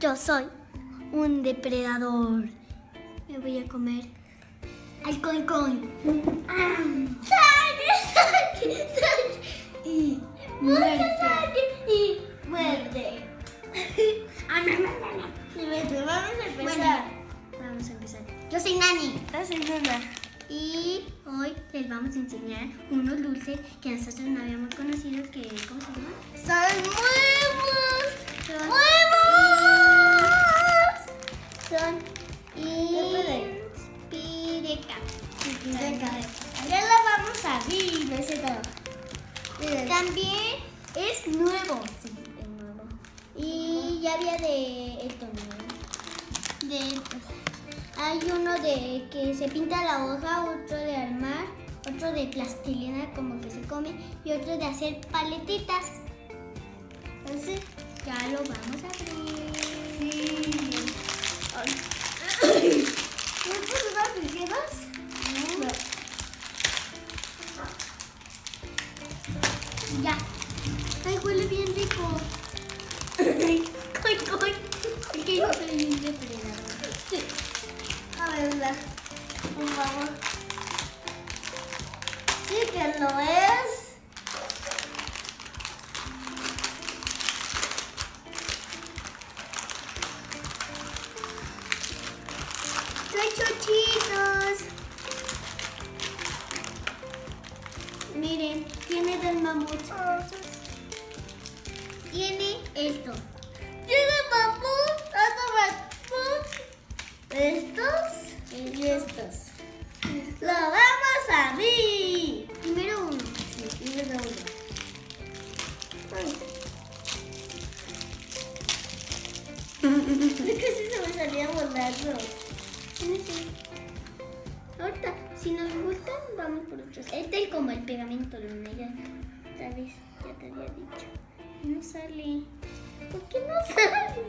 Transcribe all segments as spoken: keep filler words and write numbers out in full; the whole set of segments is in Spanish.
Yo soy un depredador. Me voy a comer al coin coin. ¡Sangre, sangre, sangre! Y muerde. Y muerde. Vamos a empezar. Bueno, vamos a empezar. Yo soy Nani. Yo soy Luna. Y hoy les vamos a enseñar unos dulces que nosotros no habíamos conocido, que, ¿cómo se llama? ¡Son huevos! Son ¡Huevos! Son Inspireca. Inspireca. Ya la vamos a abrir, no sé todo. Miren. También es nuevo. Sí, es nuevo. Y ya había de esto, ¿no? De estos. Hay uno de que se pinta la hoja, otro de armar, otro de plastilina como que se come y otro de hacer paletitas. Entonces ya lo vamos a abrir. Sí. ¿No puedo dar tijeras? No. Ya. Ay, huele bien rico. Coy, coy. Es que yo soy un depredador. Sí. A ver, la, por favor. Sí que lo es. Soy chuchitos. Miren, tiene del mamut. Tiene esto. Tiene mamut, otro mamut. Estos y estos. Lo vamos a abrir. Primero uno. Sí, primero uno. Ay. Es que sí se me salía volando. Sí, sí. Ahorita, si nos gustan, vamos por otros. Este es como el pegamento, Luna, ya sabes, ya te había dicho. No sale. ¿Por qué no sale?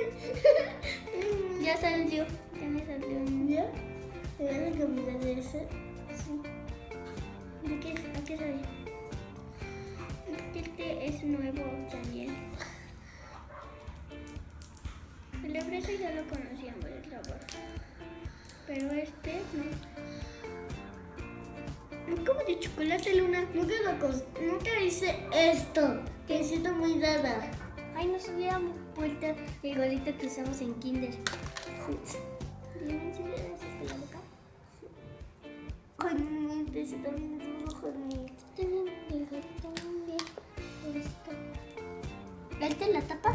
Ya salió, ya me salió. ¿Ya? ¿Te vas a cambiar de ese? Sí. ¿De qué? ¿A qué sabe? Este es nuevo también. El de fresa ya lo conocíamos, el sabor. Pero este no. Es como de chocolate, Luna. Nunca, lo cos- nunca hice esto, que siento muy dada. Ay, nos hubiéramos puesto el gorrito que usamos en kinder. Sí. ¿Bien enseñar de la boca? Ay, no, ese también es un ojo mío. También el gorrito también. Listo. ¿Esta es la tapa?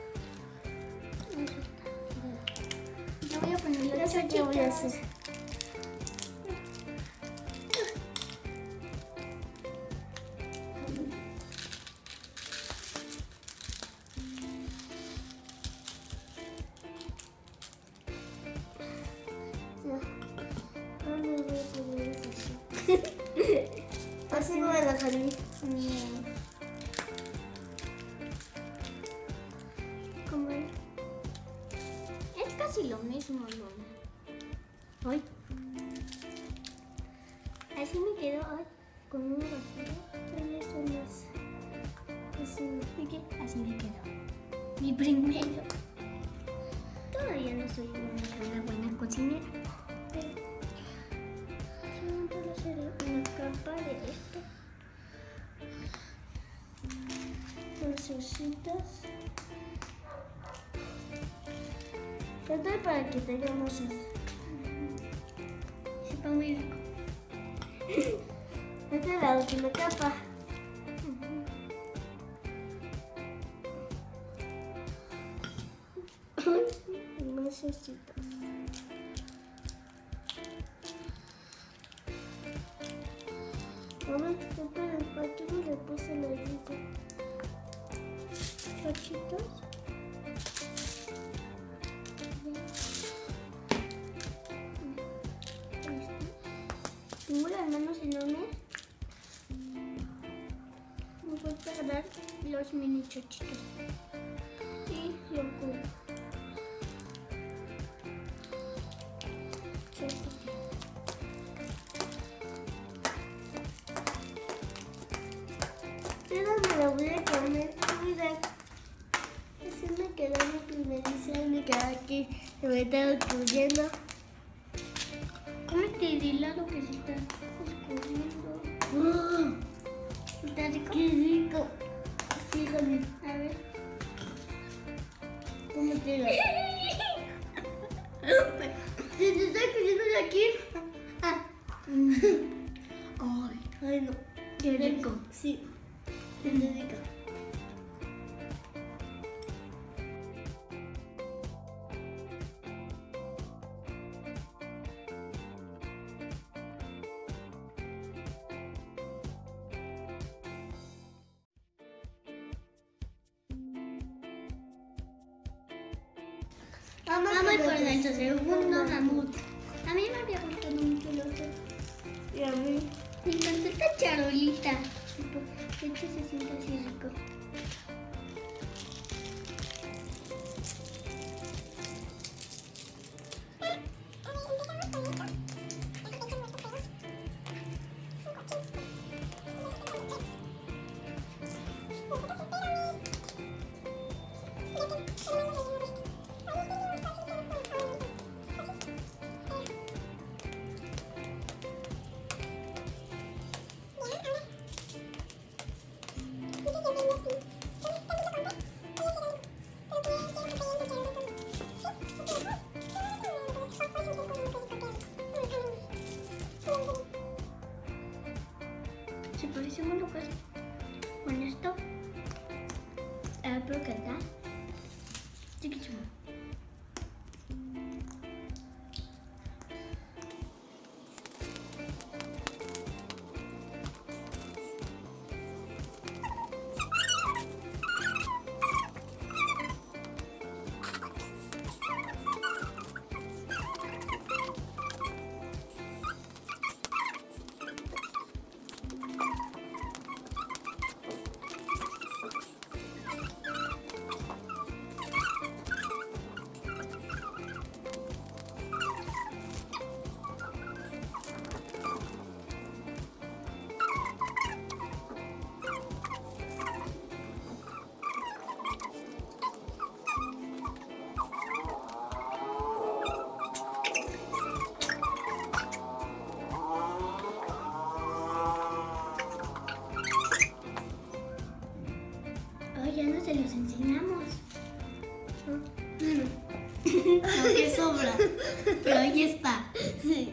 Yo voy a poner Ya las sé qué voy a hacer. Así no me la salí. Como es. Es casi lo mismo, Luna. Ay. Así me quedó ay, con una basura. También son más. Así. ¿Y qué? Así me quedó. Mi primero. Todavía no soy una, una buena cocinera. Pero solo hacer una capa de esto. Lucecitas. Esto es para que tengamos así. Sepa muy rico. Esta es la última capa. Necesito. A ver, esperen, aquí no le puse la lista. Cachitos. Tengo las manos enormes. Me voy a agarrar los mini chochitos. Y lo pongo. Pero me la voy a comer. Mira. Se me quedarme primerizando y cada que se me está ocurriendo. Cómete de helado que se está escurriendo. ¡Oh! ¿Está rico? ¡Qué rico! Sí, Javi. A ver. Cómetelo. ¿Se te está cayendo de aquí? Ah. Ay, ay no. Qué rico. Sí, qué rico. Vamos, Vamos por nuestro segundo mamut. A mí me había gustado mucho el otro. Y a mí. Me encantó esta charolita. De hecho se siente así rico. Si parecemos locas con esto, eh, puedo cantar. Chiquichumo. Ya no se los enseñamos. Aunque sobra. Pero ahí está. Sí.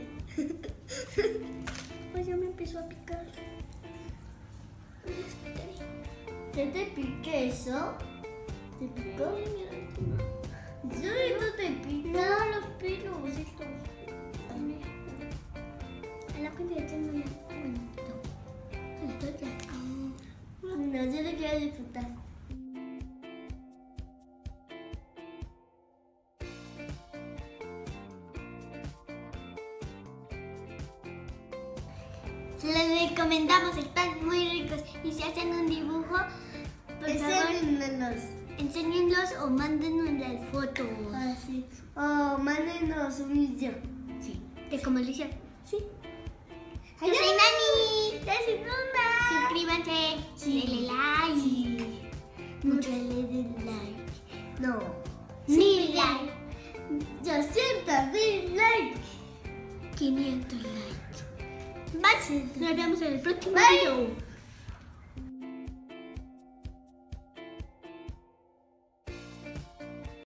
Pues ya me empezó a picar. ¿Ya te piqué eso? ¿Te picó? ¿Yo no te pico? No, los pelos estos. A la cuenta de tengo ya. Bonito. No, yo lo quiero disfrutar. Se les recomendamos, están muy ricos. Y si hacen un dibujo, por Enséñennos. favor, enséñenlos o mándenos las fotos. Ah, sí. O mándenos un video. Sí. De cómo lo hicieron. Sí. Yo soy Nani. Yo soy Bruna. Suscríbanse. Sí. Denle like. Sí. Muchas le den like. No. mil like. doscientos mil like. quinientos likes. Bye. Nos vemos en el próximo Bye. video.